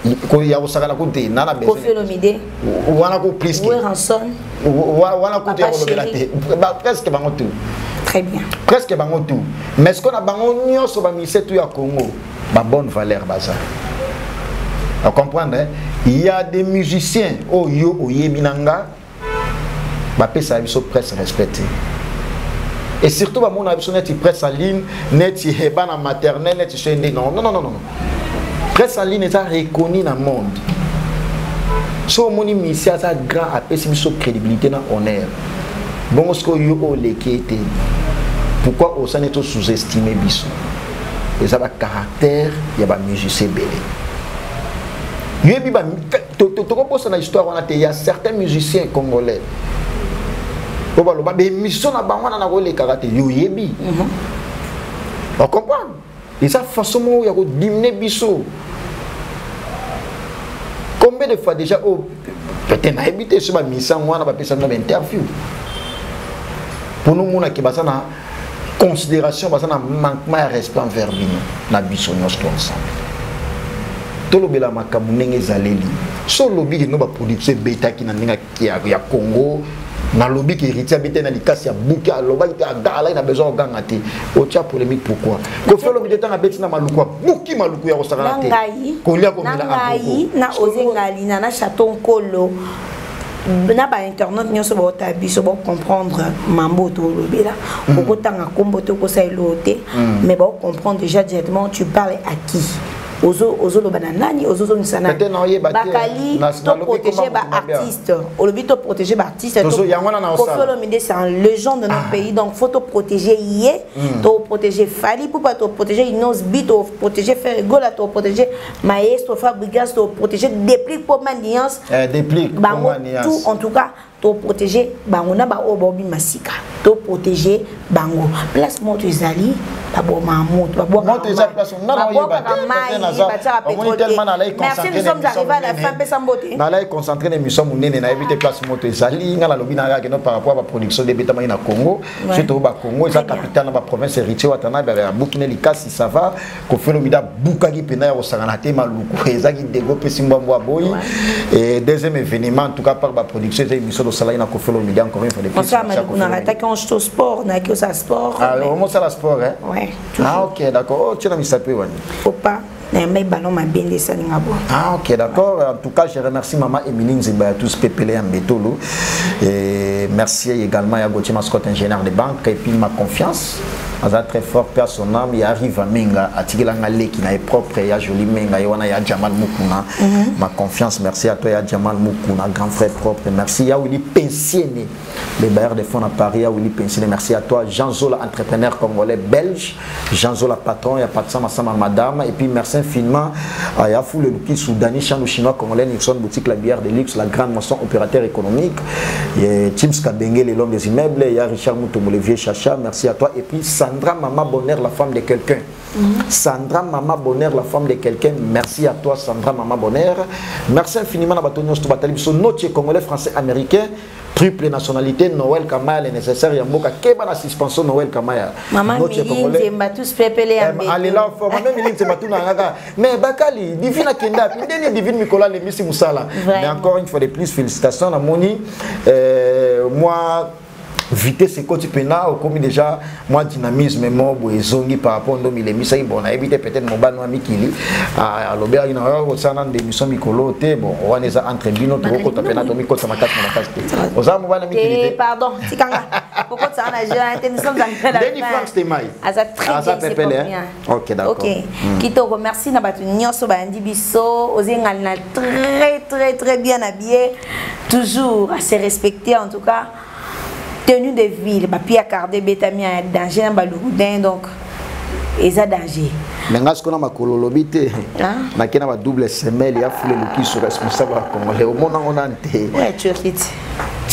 il y a aussi la côté nana besoin Kofi Olomide wana ko plus que Ranson wana ko te olobela te presque bango tout très bien presque bango tout mais ce qu'on a bango nyonso ba mise tout ya Congo ba bonne valeur baza vous comprenez il y a des musiciens oh yo oyeminanga ba pesa biso presque respecté. Et surtout, mon avis, net presse en ligne, net hebana maternelle, net chez non, non, non, non, non. Presse en ligne est reconnu dans le monde. So mon mission a grand appel sur crédibilité dans honneur. Bon, ce que yo o lekete. Pourquoi au sein est sous-estimé biso? Et ça va caractère, il y a pas musicien belé. Yebi ba to to to ko na histoire on a il y a certains musiciens congolais. On va des missions à Bangwana na le karaté yo yebi. On comprend. Et ça façon où il y a diminuer biso. Combien de fois déjà oh peut-être na habité sur ma mission moi na ba pesa na interview. Pour nous mona ki basana considération basana manquement de respect envers bino na biso nyonso ensemble. Tout le bela makamu ndenge zaleli. So lobi ki no ba producer beta ki na ndinga ki ya Congo. Na lobby qui héritier habité dans les casses, il y a beaucoup à l'oba qui a gala, il a besoin de gagner. Au tia polémique pourquoi? Quand fait le temps à bête na malukwa, beaucoup malukwa ya osara te. Kolia comme il a ngai na ozengali na na chaton kolo. Na ba internet nyoso ba tabiso ba comprendre mambo to lobela. Beaucoup tanga kombo to ko sa elote, mais ba comprendre déjà directement tu parles à qui. Ozo ozo lo bananani ozo zo nisana bakali to protéger ba artiste au lobby to protéger ba artiste to Kofi Olomide c'est un légende de notre pays donc faut to protéger yé to protéger Fali pour pas to protéger Inos Bit to protéger Fergola to protéger Maestro Fabrigas to protéger Déplique pour maniance Déplique pour maniance tout en tout cas to protéger bango na ba obobi masika to protéger bango place moto ezali ba bo mamoto ba bo moto ezali place na na yeba merci nous sommes arrivés à la fin pesa mbote na la concentrer les missions munene na éviter place moto ezali ngala lobi na ga par rapport à la production de bétail na Congo surtout ba Congo eza capitale na ba province héritier watana ba Burkina Likasi ça va ko fait le mida bukaki pena ya osangana te maluku ezaki développer simbambo boy et deuxième événement en tout cas par la production des émissions salaire na Kofi Olomide encore une fois de plus. Ça on a attaqué en sport, on a que ça sport. Ah, comment ça la sport hein? Ouais. Ah OK, d'accord. Oh, tu n'as mis ça peu wani. Faut pas mais ballon m'a bien laissé na bo. Ah OK, d'accord. En tout cas, je remercie maman Emeline Zimba tous pepele en betolo et merci également à Gauthier Mascotte ingénieur de banque et puis ma confiance. Aza très fort personnel, il arrive à Menga, à Tigilanga Leki, na propre, il y a joli Menga, il y a Jamal Mukuna. Ma confiance, merci à toi, il y a Jamal Mukuna, grand frère propre. Merci, il y a Willy Pensionné, les bailleurs de fonds à Paris, il y a Willy Pensionné. Merci à toi, Jean Zola, entrepreneur congolais belge, Jean Zola, patron, il y a Patsa Massama, madame, et puis merci infiniment à Yafou, le Luki Soudani, Chano Chinois, congolais, Nixon, boutique, la bière de luxe, la grande maçon, opérateur économique, il y a Tim Skabenge, les l'homme des immeubles, il y a Richard Moutomo, le vieux Chacha, merci à toi, et puis Sandra Maman Bonheur, la femme de quelqu'un. Mm-hmm. Sandra Maman Bonheur, la femme de quelqu'un. Merci à toi, Sandra Maman Bonheur. Merci infiniment à Batonio Stobatali. Son notre congolais, français, américain. Triple nationalité, Noël Kamaya, les nécessaires. Il y a beaucoup de la suspension Noël Kamaya. Maman Miline, c'est Batus Pépélé. Allez là, maman Miline, c'est Batou Nanga. Mais Bakali, divine Kenda, puis divine Nicolas, les Missi Moussala. Mais encore une fois de plus, félicitations à Moni. Moi, vite c'est quoi tu peux là au comme déjà moi dynamisme moi boezongi par rapport au mille mille ça bon a évité peut-être mon ban mikili à l'obéa ina au sana de mission mikolo te bon on est entre bino to ko tapena to miko sama quatre na quatre oza mo bana mikili pardon tikanga pourquoi ça na j'ai nous sommes en train Denis Frank Stemai asa très bien OK d'accord OK kito remercie na batu nyonso ba ndi biso ozengal na très très très bien habillé toujours à se respecter en tout cas. Tenue de ville, papier à carder, bétamia, danger dans Baloudin, donc, ils ont danger. Mais quand on a ma cololobité, on a une double semelle, il y a foulé le qui sont responsables à Congolais. Au monde, on a un thé. Ouais, tu es quitte.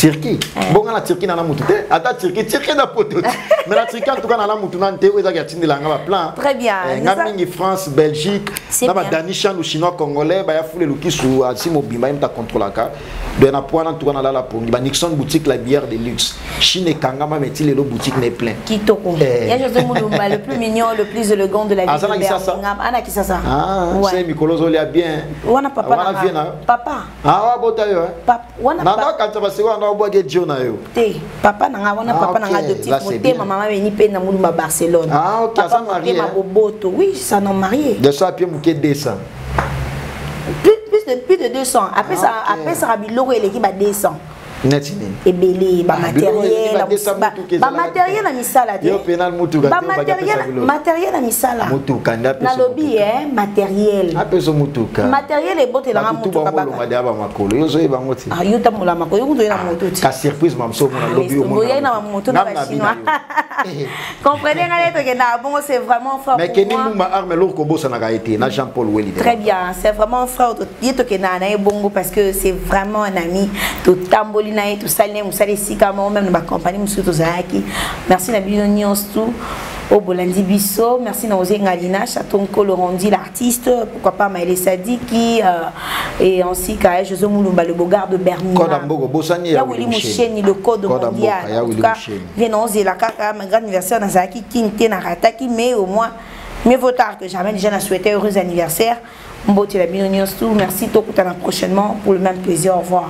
Turquie. Bon, la Turquie n'a pas moutou. Attends, Turquie, Turquie n'a pas moutou. Mais la Turquie, en tout cas, n'a pas moutou. Très bien. Ngami France, Belgique, na ba Danishan ou Chinois Congolais, ba ya foule luki sou Asimo Bimba im ta contrôle ka. De na point en tout cas na la pour ba Nixon boutique la bière de luxe. Chine Kangama meti le boutique n'est plein. Kitoko. Il y a José Mulumba le plus mignon, le plus élégant de la ville de Birmingham. Ana Kisasa. Ah, c'est Mikolozo il a bien. Wana papa. Wana viena. Papa. Ah wa bota yo. Papa. Wana papa. Na quand ça va se voir na boage Jona yo. Te. Papa na wana papa na adoptif moté maman veni pe na Mulumba Barcelone. Ah OK, ça marié. Oui, ça non marié. De ça puis mouké deux cents. Plus, plus de plus de deux cents. Après ah, ça okay. Après ça Rabilo et l'équipe à deux cents. Netine. Et belé, ba matériel, ba matériel na misala te. Yo penal mutu ga. Ba matériel, matériel na misala. Mutu kanda pe. Na lobby hein, matériel. A pe so mutu ka. Matériel e bote la mutu ka ba. Ba ba makolo. Yo so e ba ngoti. Ah yo tamula makolo, yo kunto na moto. Ka surprise mam so na lobby o mo. Yo na moto na chinois. Comprenez ngale que na bon c'est vraiment fort. Mais que ni muma arme lourd ko bossa na ga été na Jean-Paul Welly. Très bien, c'est vraiment fort. Yeto que na na bongo parce que c'est vraiment un ami to tamboli na tout ça les musali sika même ma compagnie musuto zaki. Merci na bino tout au Bolandi Bisso, merci na Ozé Ngalina, Chaton Kolondi l'artiste, pourquoi pas Maëlle Sadiki euh, et ainsi qu'à José Mulumba le Bogard de Birmingham. Kodambogo Bosani ya Willy Moucheni le code mondial. En tout cas, venons la kaka ma grand anniversaire na zaki kinte na rataki mais au moins mieux vaut tard que jamais. Déjà, on a souhaité heureux anniversaire. Mbote la bino tout, merci tout prochainement pour le même plaisir. Au revoir.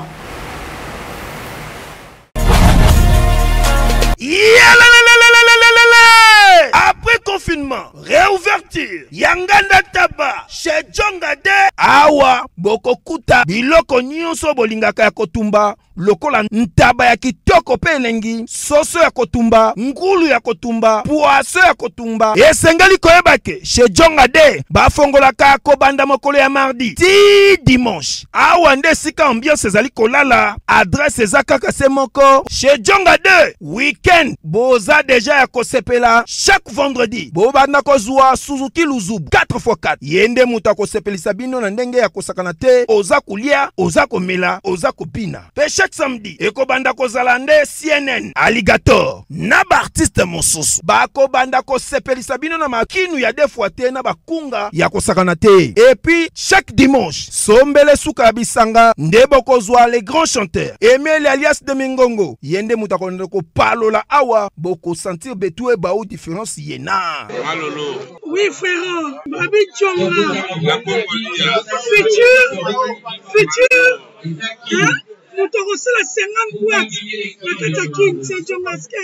Après confinement, réouverture, Yanganda Taba, chez Djongade, Awa, Bokokuta, Biloko Nyonso Bolingaka ya Kotumba, lokola ntaba ya kitoko pe elengi, soso ya kotumba, ngulu ya kotumba, poaso ya kotumba. Esengali koyebake, chez Djongade, bafongolaka kobanda mokolo ya mardi, ti dimanche. Awa nde sika ambiance ezali kolala, adresse ezakaka se moko, chez Djongade, weekend, boza deja ya kosepela, chaque vendredi, bobanda kozwa Suzuki Luzubu, quatre fois quatre. Yende muta kosepelisa bino na ndenge ya kosakana te, oza kulia, oza komela, oza kopina. Pe chaque samedi, eko banda kozalande C N N, Alligator, na ba artiste mosusu. Bako banda kosepelisa bino na makinu ya defuate na bakunga ya kosakana te. Et puis, chaque dimanche, sombele suka bisanga, ndebo kozwa les grands chanteurs. Emile alias de Mingongo, yende muta ko palola awa, boko sentir betue baou différence yena. Malolo. Oui frère, Babi Tchonga. Futur, futur. Hein? Nous te recevons la cinquante boîtes. La Katakin, c'est Tchongaske.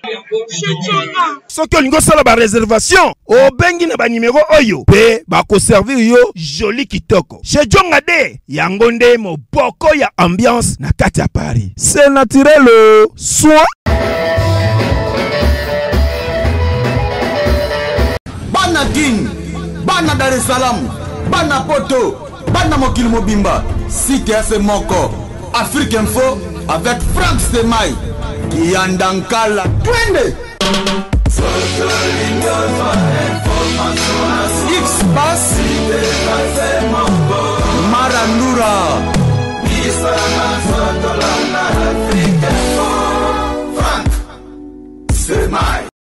Soki olingo sala ba réservation o bengi na ba numéro oyo pe ba ko servir yo joli kitoko chez Djongade yango nde moboko ya ambiance na kati ya Paris. C'est naturel soit Bana Guine, Bana Dar es Salaam, Bana Poto, Bana Mokil Mobimba, Cité F Moko, Afrique Info avec Frank Semaï, Yandankala, Twende. X-Bass, Marandura, Frank Semaï.